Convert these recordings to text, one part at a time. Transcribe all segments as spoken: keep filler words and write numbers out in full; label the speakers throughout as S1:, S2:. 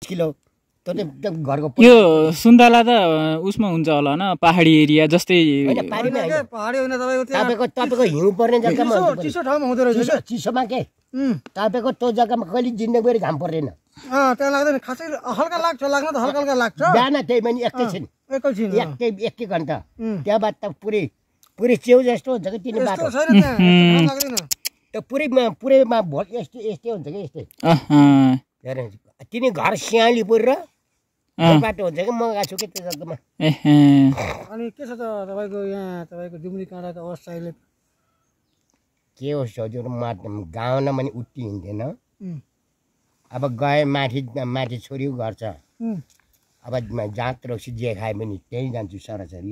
S1: kilo घरको
S2: यो सुन्तला त उसमा हुन्छ होला हैन पहाडी एरिया जस्तै
S1: पहाडी
S3: होइन तपाईको
S1: तपाईको तपाईको हिउँ पर्ने जग्गामा
S3: चिसो ठाउँमा हुँदो रहेछ
S1: चिसोमा के तपाईको त्यो जग्गामा कहिले जिन्दगीभरि घाम पर्दैन
S3: अँ त्यहाँ लाग्दैन खासै हल्का लाग्छ लाग्न त हल्का हल्का लाग्छ
S1: बिहान त्यही पनि एकैछिन
S3: एकैछिन
S1: एकै एकै घन्टा त्यहाँ बाद त पुरै पुरै च्याउ जस्तो हुन्छ कि तिनी बाटो
S3: छैन त्यहाँ लाग्दैन
S1: त्यो पुरै पुरैमा भोट यस्तै यस्तै हुन्छ कि यस्तै तिनी घर सियालीपुर र बाटो हुन्छ कि म गएको छु कि त्यो जग्गामा
S3: अनि के छ त तपाईँको यहाँ तपाईँको जुम्री काँडाको अवस्था अहिले
S1: के हो हजुर म गाउँमा पनि उठ्टी हिँड्दैन अब गए माथि माथि छोरी घर छ अब जात रक्सी जे खाए पनि त्यहीँ जान्छु सरासरी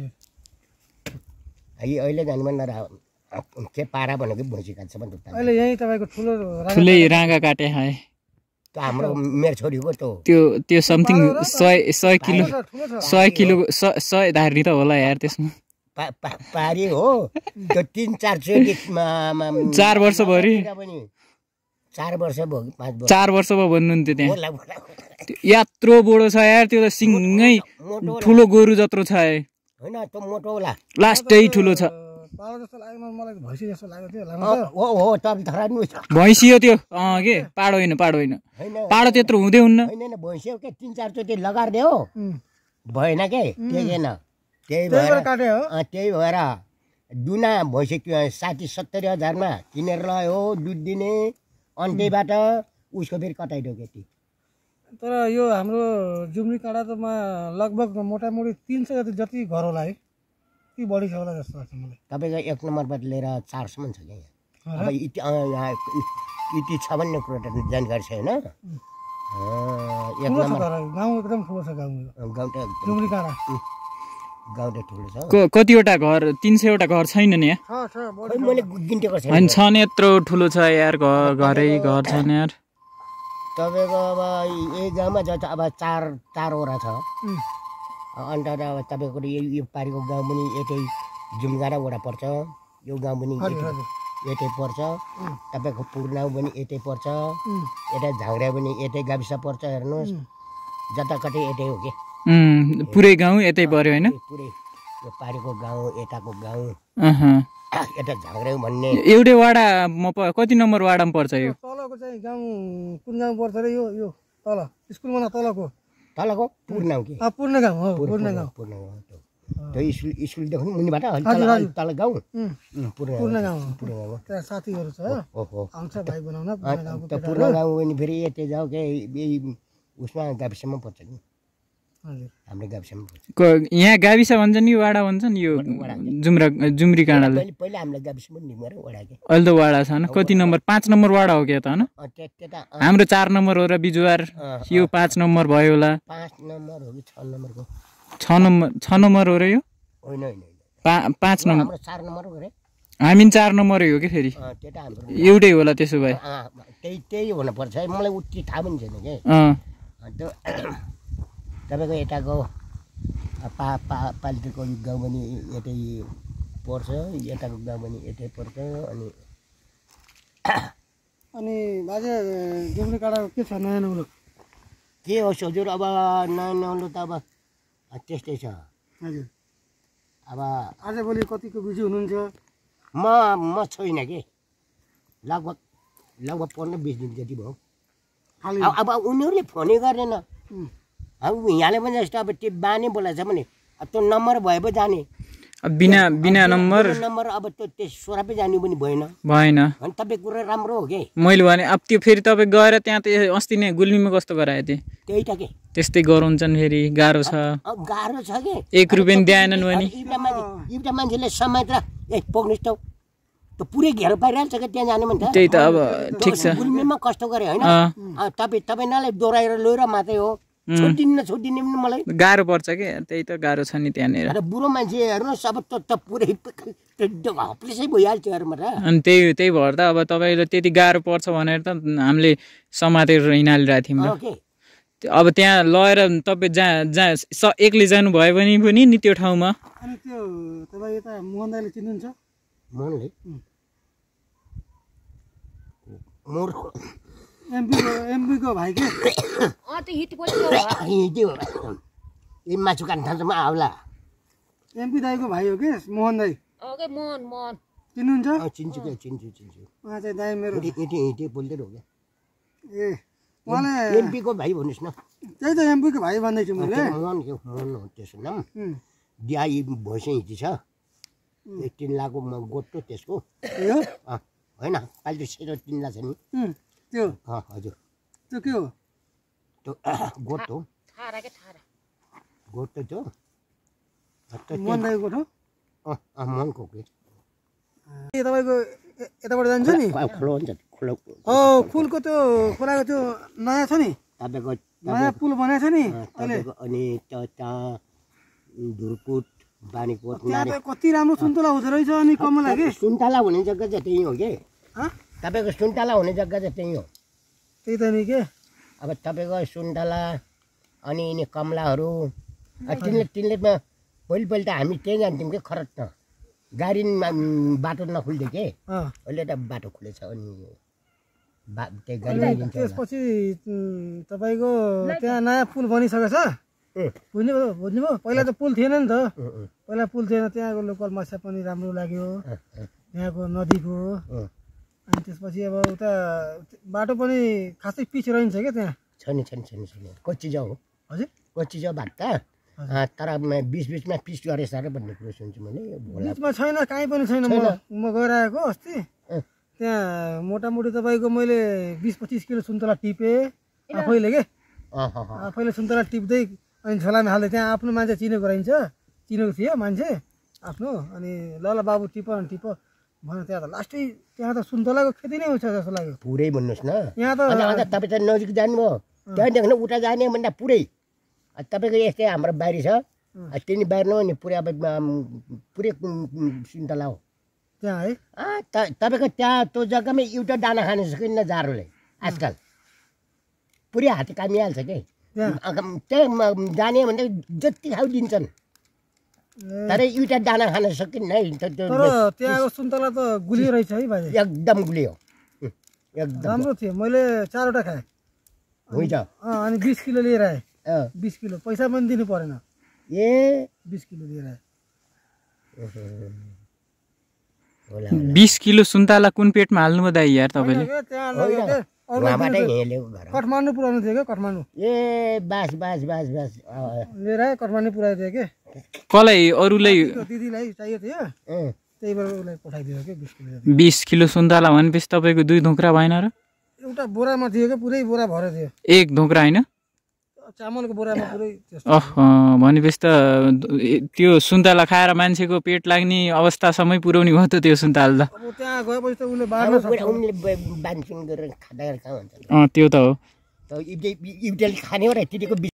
S1: अहिले जानु पनि के पारा भनेको भैँसी काट्छ भने
S3: अहिले यहीँ तपाईँको ठुलो
S2: ठुलै राँगा काटे खाए
S1: हाम्रो मेरो छोरीको त
S2: त्यो त्यो समथिङ सय सय किलो सय किलो सय धार्नी त होला यार त्यसमा
S1: पारी हो त्यो तिन चार चोटि
S2: चार वर्षभरि
S1: चार वर्ष भयो पाँच वर्ष
S2: चार वर्ष भयो भन्नुहुन्थ्यो त्यहाँ यत्रो बोडो छ यार त्यो त सिङै ठुलो गोरु जत्रो छ
S1: होइन त्यो मोटो होला
S2: लास्टै ठुलो छ भैँसी हो त्यो अँ के पाडो होइन पाडो होइन पाडो त्यत्रो हुँदै हुन्न
S1: भैँसी हो के तिन चार चोटि लगार्दे हो भएन के टेकेन त्यही भएर त्यही भएर दुना भैँसी साठी सत्तरी हजारमा किनेर लयो दुध दिने अन्त्यबाट उसको फेरि कटाइदियो केटी
S3: तर यो हाम्रो जुम्री काँडामा लगभग मोटामोटी तिन सय जति जति घर होला है कि बढी छ होला जस्तो लाग्छ मलाई
S1: तपाईँको एक नम्बरबाट लिएर चारसम्म छ क्या यहाँ अब इति यहाँ इति छ भन्ने कुरो त जानकारी छैन एक नम्बर
S3: गाउँ एकदम ठुलो छ गाउँ
S1: गाउँ त
S3: जुम्री काँडा
S1: गाउँ त ठुलो छ
S2: कतिवटा घर तिन सयवटा घर छैन नि
S1: यहाँ मैले गिन्टेको छैन
S2: होइन छ नि यत्रो ठुलो छ यार घरै घर छ नि यार
S1: तपाईँको अब यही गाउँमा जति अब चार चारवटा छ अन्त अब तपाईँको यो पारिको गाउँ पनि यतै जुमगाडा वडा पर्छ यो गाउँ पनि यतै पर्छ तपाईँको पुर्नाउ पनि यतै पर्छ यता झाङ्ग्रा पनि यतै गाविस पर्छ हेर्नुहोस् जताकतै यतै हो कि
S2: पुरै गाउँ यतै पर्यो होइन
S1: पुरै यो पारिको गाउँ यताको गाउँ यता झाङ्ग्रा भन्ने
S2: एउटै वाडामा कति नम्बर वाडामा पर्छ यो
S3: तलको चाहिँ गाउँ कुन गाउँ पर्छ रे यो यो तल स्कुलमा तलको
S1: तलको पूर्ण कि
S3: पूर्ण गाउँ हो पूर्ण गाउँ
S1: पूर्ण गाउँ त्यो स्कुल स्कुलदेखि मुनिबाट तल गाउँ
S3: पूर्ण गाउँ पूर्ण गाउँ त्यहाँ साथीहरू छ आउँछ भाइ बनाउन
S1: त्यो पूर्ण गाउँ पनि फेरि यतै जाऊ के उसमा गाविसमा पर्छ नि हाम्रो गाविसमा पर्छ
S2: यहाँ गाविस भन्छ नि वाडा भन्छ नि यो जुम्रा जुम्री काँडाले
S1: पहिला हाम्रो गाविस पनि निमेर वडा के
S2: अहिले त वाडा छ न कति नम्बर पाँच नम्बर वाडा हो क्या त होइन हाम्रो चार नम्बर हो र बिजुवार यो पाँच नम्बर भयो होला
S1: पाँच नम्बर हो कि छ नम्बरको
S2: छ नम्बर छ नम्बर हो र यो
S1: होइन होइन
S2: पाँच नम्बर
S1: चार नम्बर हो रे
S2: हामी चार नम्बरै हो कि फेरि एउटै होला त्यसो भए
S1: त्यही त्यही हुनुपर्छ है मलाई उति थाहा पनि छैन कि त्यो तपाईँको यताको पा पा पाल्टीको गाउँ पनि यतै पर्छ यताको गाउँ पनि यतै पर्छ अनि
S3: अनि बाजे जुम्री काँडाको के छ नयाँ नौलो
S1: के होस् हजुर अब नयाँ नौलो त अब त्यस्तै छ
S3: हजुर
S1: अब
S3: आजभोलि कतिको बिजी हुनुहुन्छ
S1: म म छैन कि लगभग लगभग पन्ध्र बिस दिन जति भयो अब उनीहरूले फोनै गरेन अब यहाँले पनि जस्तो अब त्यो बानी बोलाएको छ भने त्यो नम्बर भए पो जाने
S2: बिना बिना नम्बर
S1: नम्बर अब त्यो त्यो सोरापै जानु पनि भएन
S2: भएन
S1: अनि तपाईँ कुरा राम्रो हो कि
S2: मैले भने अब त्यो फेरि तपाईँ गएर त्यहाँ त अस्ति नै गुल्मीमा कस्तो गराएको थिएँ
S1: त्यही त के
S2: त्यस्तै गराउँछन् फेरि गाह्रो छ
S1: गाह्रो छ कि
S2: एक रुपियाँ दिएनन् भने
S1: एउटा मान्छे एउटा मान्छेले समाज र ए पोग्नुहोस् त त पुरै घेर पाइरहेको छ कि त्यहाँ जानु भने त
S2: त्यही त अब ठिक छ
S1: गुल्मीमा कष्ट गरे होइन तपाईँ तपाईँ नाले दोहोऱ्याएर लैर मात्रै हो छुट्टिन्न छुट्टिने पनि मलाई
S2: गाह्रो पर्छ कि त्यही त गाह्रो छ नि त्यहाँनिर
S1: बुढो मान्छे हेर्नुहोस् अब त पुरै हप्लेसै भइहाल्छ हेर्नु र
S2: अनि त्यही त्यही भएर त अब तपाईँले त्यति गाह्रो पर्छ भनेर त हामीले समातेर हिँडालिरहेको थियौँ अब त्यहाँ लगेर तपाईँ जहाँ जहाँ एक्लै जानुभयो भने पनि नि त्यो ठाउँमा
S3: अनि त्यो तपाईँ यता मोहन दाइले चिन्नुहुन्छ
S1: मोहनले मोर
S3: एमपी एमपी को भाइ के
S4: अँ त्यो हिट पनि हो
S1: हिँड्दै हो यी मासु काट्न थाल्छमा आउला
S3: एमपी दाइको भाइ हो के मोहन दाइ
S4: ओके मोहन मोहन
S3: चिन्नुहुन्छ
S1: चिन्छु के चिन्छु चिन्छु
S3: उहाँ चाहिँ दाइ मेरो
S1: हिँडी हिँडी हिँडी बोल्दै हो क्या
S3: ए उहाँले
S1: एमपीको भाइ भन्नुहोस् न
S3: त्यही त एमपीको भाइ भन्दैछु मैले
S1: मोहन के मोहन हो त्यसो नाम दियाई भैँसी हिँडी छ तिन लाखको म गोठो त्यसको
S3: हो
S1: होइन पाइले सेरो तिन लाख छ नि
S3: त्यो
S1: हजुर
S3: त्यो के हो
S1: त्यो गोठ हो
S4: थारा के थारा
S1: गोठ त त्यो
S3: मोहन दाइको गोठ हो
S1: अँ मोहनको के
S3: ए तपाईँको यताबाट जान्छ नि
S1: खोलो हुन्छ खोलो
S3: ओ फुलको त्यो खोलाको त्यो नयाँ छ नि
S1: तपाईँको
S3: नयाँ पुल बनाएको छ नि
S1: तपाईँको अनि त्यहाँ धुरकुट बानीकोट
S3: त्यहाँ त कति राम्रो सुन्तला हुँदो रहेछ अनि कमला के
S1: सुन्तला हुने जग्गा चाहिँ त्यही हो कि
S3: हँ
S1: तपाईँको सुन्तला हुने जग्गा चाहिँ त्यही हो
S3: त्यही त नि के
S1: अब तपाईँको सुन्तला अनि यिनी कमलाहरू तिनले तिनले पहिले पहिले त हामी त्यहीँ जान्थ्यौँ कि खरत न गाडी बाटो नखुल्थ्यो के अहिले त बाटो खुलेछ अनि बा त्यही गाडी
S3: त्यसपछि तपाईँको त्यहाँ नयाँ पुल बनिसकेको छ बुझ्नुभयो बुझ्नुभयो पहिला त पुल थिएन नि त पहिला पुल थिएन त्यहाँको लोकल माछा पनि राम्रो लाग्यो त्यहाँको नदीको अनि त्यसपछि अब उता बाटो पनि खासै पिच रहन्छ क्या त्यहाँ
S1: छ नि छ नि छ नि छ नि कच्ची जाऊ हो
S3: हजुर
S1: कच्ची जाऊ भाग त तर बिच बिचमा पिच गरेछ अरे भन्ने कुरो सुन्छु मैले
S3: बिचमा छैन कहीँ पनि छैन म म गएर आएको अस्ति त्यहाँ मोटामोटी तपाईँको मैले बिस पच्चिस किलो सुन्तला टिपेँ आफैले के आफैले सुन्तला टिप्दै अनि झोलामा हाल्दै त्यहाँ आफ्नो मान्छे चिनेको रहन्छ चिनेको थियो मान्छे आफ्नो अनि ल ल बाबु टिप न टिप भन्यो त्यहाँ त लास्टै त्यहाँ त सुन्तलाको खेती नै हुन्छ जस्तो लाग्यो
S1: पुरै भन्नुहोस् न
S3: यहाँ त
S1: तपाईँ त नजिक जानुभयो त्यहाँदेखि उता जाने भन्दा पुरै तपाईँको यस्तै हाम्रो बारी छ तिनी बारी नहो नि पुरै अब पुरै सुन्तला हो
S3: त्यहाँ है
S1: तपाईँको त्यहाँ त्यो जग्गामा एउटा दाना खान सकिन्न जारोले आजकल पुरै हात कामिहाल्छ कि त्यहाँ जाने भन्दा जति खाउ दिन्छन् तर एउटा दाना खान सकिन्न है
S3: तर त्यहाँको सुन्तला त गुलियो रहेछ है भाइ
S1: एकदम गुलियो एकदम
S3: राम्रो थियो मैले चारवटा खाएँ
S1: हुन्छ
S3: अनि बिस किलो लिएर आएँ बिस किलो पैसा पनि दिनु परेन
S1: ए
S3: बिस किलो लिएर आएँ
S2: बिस किलो सुन्तला कुन पेटमा हाल्नुभयो दाइ यार तपाईँले
S3: काठमाडौँ पुऱ्याउनु थियो क्या काठमाडौँ
S1: ए बास बास बास बास
S3: लिएर आएँ काठमाडौँ पुऱ्याएको थियो कि
S2: कसलाई अरूलाई
S3: दिदीलाई चाहिएको थियो त्यही भएर उसलाई पठाइदियो कि बिस किलो
S2: बिस किलो सुन्तला भनेपछि तपाईँको दुई धोक्रा भएन र
S3: एउटा बोरामा थियो कि पुरै बोरा भरेको थियो
S2: एक धोक्रा होइन
S3: चामलको बोरामा पुरै
S2: अह भनेपछि त त्यो सुन्तला खाएर मान्छेको पेट लाग्ने अवस्थासम्मै पुर्याउने भयो त त्यो सुन्तला त
S3: अब त्यहाँ गएपछि त उसले बार्न सक्छ
S1: उनले बान्छिङ गरेर खाँदा कहाँ हुन्छ
S2: अँ त्यो त हो
S1: त इब्टे इब्टेले खाने हो र त्यतिको